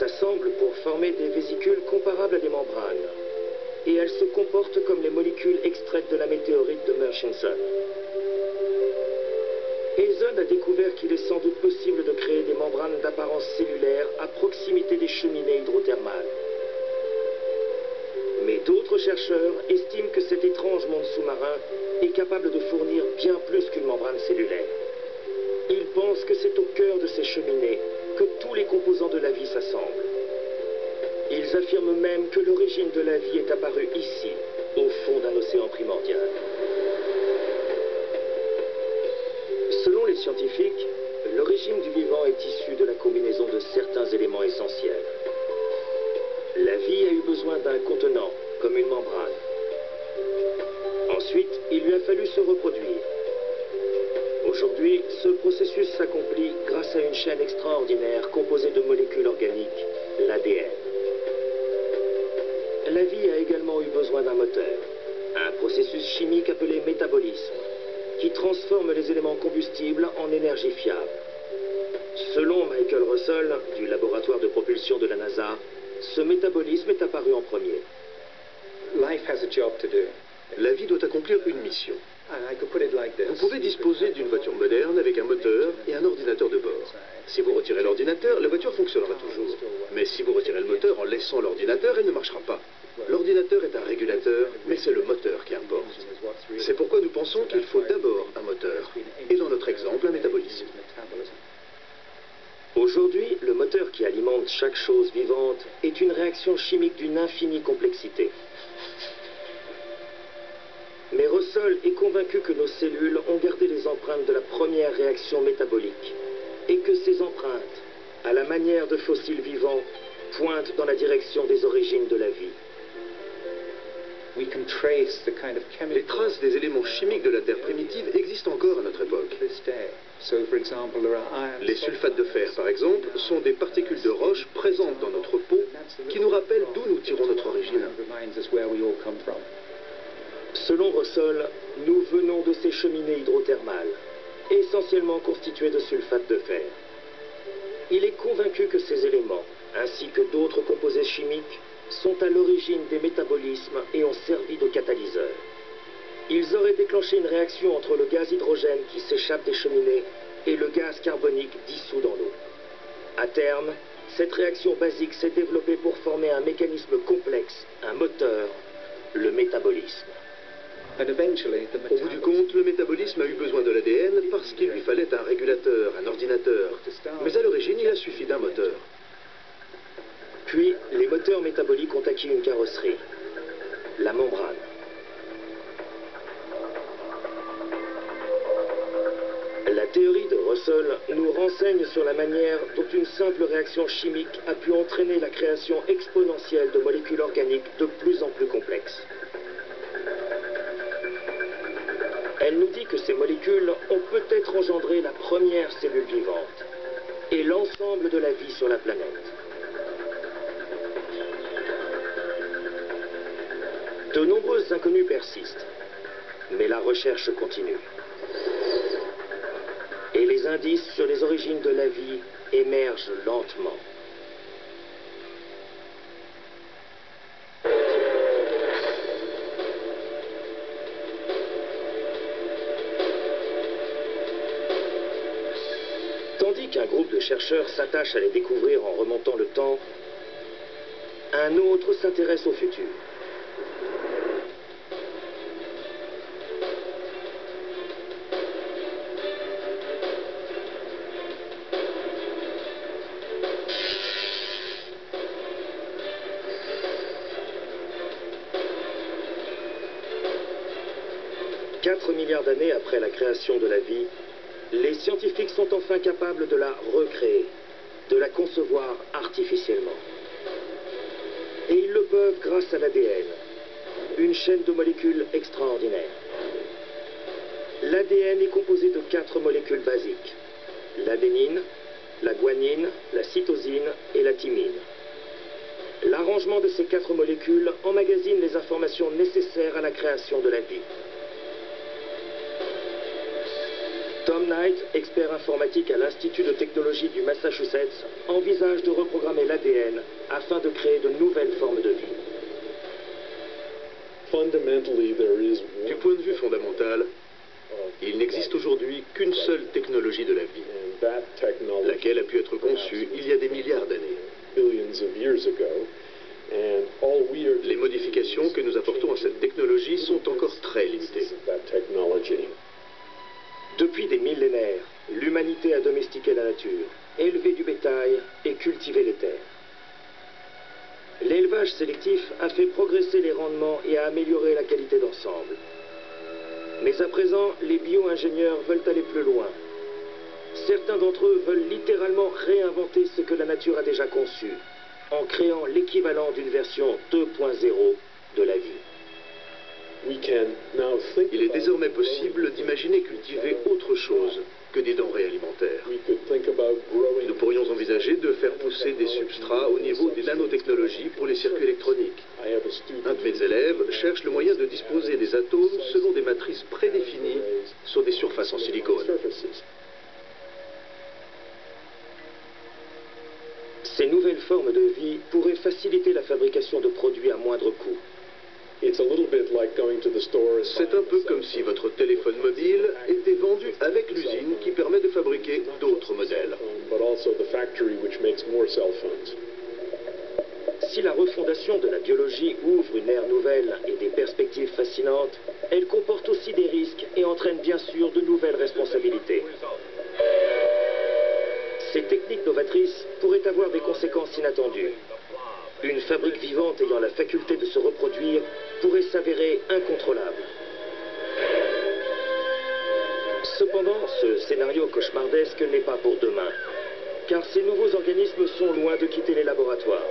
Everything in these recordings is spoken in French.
s'assemblent pour former des vésicules comparables à des membranes. Et elles se comportent comme les molécules extraites de la météorite de Murchison. Eason a découvert qu'il est sans doute possible de créer des membranes d'apparence cellulaire à proximité des cheminées hydrothermales. Mais d'autres chercheurs estiment que cet étrange monde sous-marin est capable de fournir bien plus qu'une membrane cellulaire. Ils pensent que c'est au cœur de ces cheminées que tous les composants de la vie s'assemblent. Ils affirment même que l'origine de la vie est apparue ici, au fond d'un océan primordial. Selon les scientifiques, l'origine du vivant est issue de la combinaison de certains éléments essentiels. La vie a eu besoin d'un contenant, comme une membrane. Ensuite, il lui a fallu se reproduire. Aujourd'hui, ce processus s'accomplit grâce à une chaîne extraordinaire composée de molécules organiques, l'ADN. La vie a également eu besoin d'un moteur, un processus chimique appelé métabolisme, qui transforme les éléments combustibles en énergie fiable. Selon Michael Russell, du laboratoire de propulsion de la NASA, ce métabolisme est apparu en premier. La vie doit accomplir une mission. Vous pouvez disposer d'une voiture moderne avec un moteur et un ordinateur de bord. Si vous retirez l'ordinateur, la voiture fonctionnera toujours. Mais si vous retirez le moteur en laissant l'ordinateur, elle ne marchera pas. L'ordinateur est un régulateur, mais c'est le moteur qui importe. C'est pourquoi nous pensons qu'il faut d'abord un moteur, et dans notre exemple, un métabolisme. Aujourd'hui, le moteur qui alimente chaque chose vivante est une réaction chimique d'une infinie complexité. Mais Russell est convaincu que nos cellules ont gardé les empreintes de la première réaction métabolique et que ces empreintes, à la manière de fossiles vivants, pointent dans la direction des origines de la vie. Les traces des éléments chimiques de la Terre primitive existent encore à notre époque. Les sulfates de fer, par exemple, sont des particules de roche présentes dans notre peau qui nous rappellent d'où nous tirons notre origine. Selon Russell, nous venons de ces cheminées hydrothermales, essentiellement constituées de sulfate de fer. Il est convaincu que ces éléments, ainsi que d'autres composés chimiques, sont à l'origine des métabolismes et ont servi de catalyseurs. Ils auraient déclenché une réaction entre le gaz hydrogène qui s'échappe des cheminées et le gaz carbonique dissous dans l'eau. À terme, cette réaction basique s'est développée pour former un mécanisme complexe, un moteur, le métabolisme. Au bout du compte, le métabolisme a eu besoin de l'ADN parce qu'il lui fallait un régulateur, un ordinateur. Mais à l'origine, il a suffi d'un moteur. Puis, les moteurs métaboliques ont acquis une carrosserie, la membrane. La théorie de Russell nous renseigne sur la manière dont une simple réaction chimique a pu entraîner la création exponentielle de molécules organiques de plus en plus complexes. Elle nous dit que ces molécules ont peut-être engendré la première cellule vivante et l'ensemble de la vie sur la planète. De nombreuses inconnues persistent, mais la recherche continue. Et les indices sur les origines de la vie émergent lentement. Tandis qu'un groupe de chercheurs s'attache à les découvrir en remontant le temps, un autre s'intéresse au futur. Quatre milliards d'années après la création de la vie, les scientifiques sont enfin capables de la recréer, de la concevoir artificiellement. Et ils le peuvent grâce à l'ADN, une chaîne de molécules extraordinaire. L'ADN est composé de 4 molécules basiques, l'adénine, la guanine, la cytosine et la thymine. L'arrangement de ces 4 molécules emmagasine les informations nécessaires à la création de la vie. Tom Knight, expert informatique à l'Institut de technologie du Massachusetts, envisage de reprogrammer l'ADN afin de créer de nouvelles formes de vie. Du point de vue fondamental, il n'existe aujourd'hui qu'une seule technologie de la vie, laquelle a pu être conçue il y a des milliards d'années. Les modifications que nous apportons à cette technologie sont encore très limitées. Depuis des millénaires, l'humanité a domestiqué la nature, élevé du bétail et cultivé les terres. L'élevage sélectif a fait progresser les rendements et a amélioré la qualité d'ensemble. Mais à présent, les bio-ingénieurs veulent aller plus loin. Certains d'entre eux veulent littéralement réinventer ce que la nature a déjà conçu, en créant l'équivalent d'une version 2.0 de la vie. Il est désormais possible d'imaginer cultiver autre chose que des denrées alimentaires. Nous pourrions envisager de faire pousser des substrats au niveau des nanotechnologies pour les circuits électroniques. Un de mes élèves cherche le moyen de disposer des atomes selon des matrices prédéfinies sur des surfaces en silicone. Ces nouvelles formes de vie pourraient faciliter la fabrication de produits à moindre coût. C'est un peu comme si votre téléphone mobile était vendu avec l'usine qui permet de fabriquer d'autres modèles. Si la refondation de la biologie ouvre une ère nouvelle et des perspectives fascinantes, elle comporte aussi des risques et entraîne bien sûr de nouvelles responsabilités. Ces techniques novatrices pourraient avoir des conséquences inattendues. Une fabrique vivante ayant la faculté de se reproduire pourrait s'avérer incontrôlable. Cependant, ce scénario cauchemardesque n'est pas pour demain, car ces nouveaux organismes sont loin de quitter les laboratoires.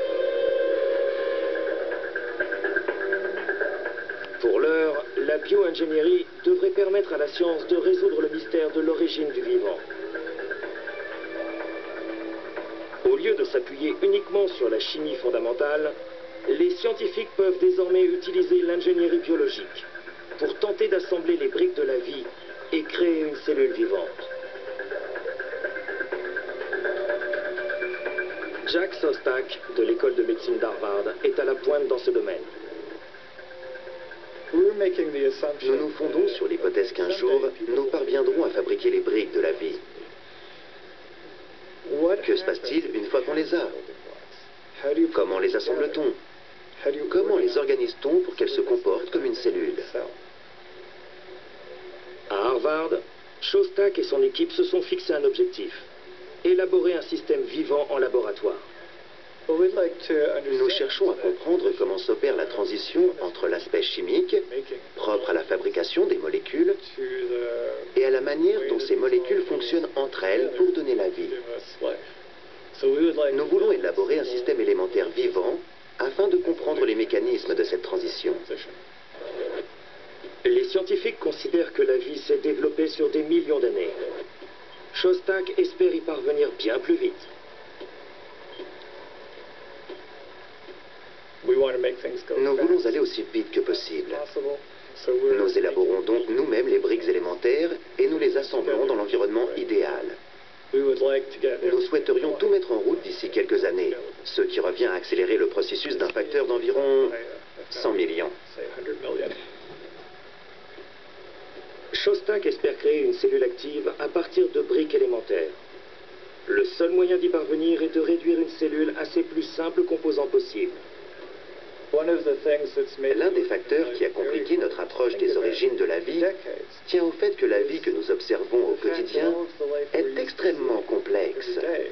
Pour l'heure, la bio-ingénierie devrait permettre à la science de résoudre le mystère de l'origine du vivant. Au lieu de s'appuyer uniquement sur la chimie fondamentale, les scientifiques peuvent désormais utiliser l'ingénierie biologique pour tenter d'assembler les briques de la vie et créer une cellule vivante. Jack Szostak, de l'école de médecine d'Harvard, est à la pointe dans ce domaine. Nous nous fondons sur l'hypothèse qu'un jour, nous parviendrons à fabriquer les briques de la vie. Que se passe-t-il une fois qu'on les a? Comment les assemble-t-on? Comment les organise-t-on pour qu'elles se comportent comme une cellule? À Harvard, Szostak et son équipe se sont fixés un objectif: élaborer un système vivant en laboratoire. Nous cherchons à comprendre comment s'opère la transition entre l'aspect chimique, propre à la fabrication des molécules, et à la manière dont ces molécules fonctionnent entre elles pour donner la vie. Nous voulons élaborer un système élémentaire vivant afin de comprendre les mécanismes de cette transition. Les scientifiques considèrent que la vie s'est développée sur des millions d'années. Szostak espère y parvenir bien plus vite. Nous voulons aller aussi vite que possible. Nous élaborons donc nous-mêmes les briques élémentaires et nous les assemblons dans l'environnement idéal. Nous souhaiterions tout mettre en route d'ici quelques années, ce qui revient à accélérer le processus d'un facteur d'environ 100 millions. Szostak espère créer une cellule active à partir de briques élémentaires. Le seul moyen d'y parvenir est de réduire une cellule à ses plus simples composants possibles. L'un des facteurs qui a compliqué notre approche des origines de la vie tient au fait que la vie que nous observons au quotidien est extrêmement complexe.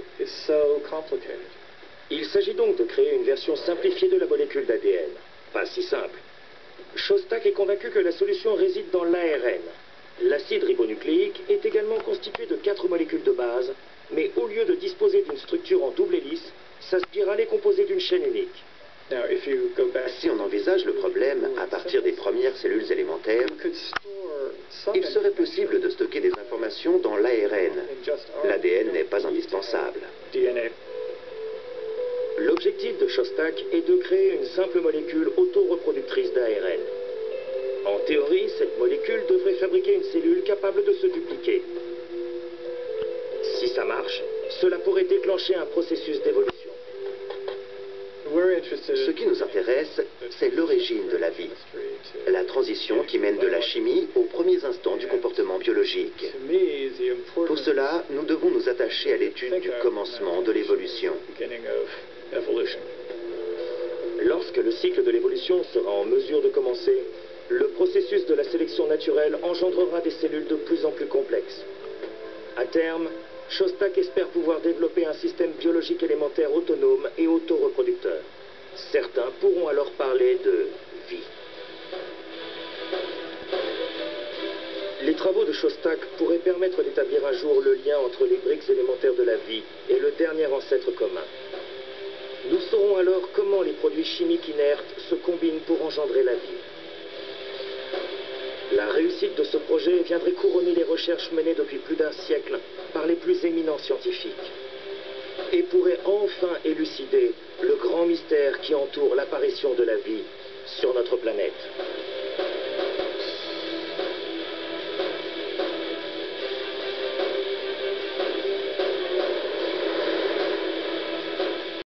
Il s'agit donc de créer une version simplifiée de la molécule d'ADN. Pas si simple. Szostak est convaincu que la solution réside dans l'ARN. L'acide ribonucléique est également constitué de 4 molécules de base, mais au lieu de disposer d'une structure en double hélice, sa spirale est composée d'une chaîne unique. Si on envisage le problème à partir des premières cellules élémentaires, il serait possible de stocker des informations dans l'ARN. L'ADN n'est pas indispensable. L'objectif de Szostak est de créer une simple molécule auto-reproductrice d'ARN. En théorie, cette molécule devrait fabriquer une cellule capable de se dupliquer. Si ça marche, cela pourrait déclencher un processus d'évolution. Ce qui nous intéresse, c'est l'origine de la vie. La transition qui mène de la chimie aux premiers instants du comportement biologique. Pour cela, nous devons nous attacher à l'étude du commencement de l'évolution. Lorsque le cycle de l'évolution sera en mesure de commencer, le processus de la sélection naturelle engendrera des cellules de plus en plus complexes. À terme, Shostak espère pouvoir développer un système biologique élémentaire autonome et autoreproducteur. Certains pourront alors parler de vie. Les travaux de Shostak pourraient permettre d'établir un jour le lien entre les briques élémentaires de la vie et le dernier ancêtre commun. Nous saurons alors comment les produits chimiques inertes se combinent pour engendrer la vie. La réussite de ce projet viendrait couronner les recherches menées depuis plus d'un siècle par les plus éminents scientifiques et pourrait enfin élucider le grand mystère qui entoure l'apparition de la vie sur notre planète.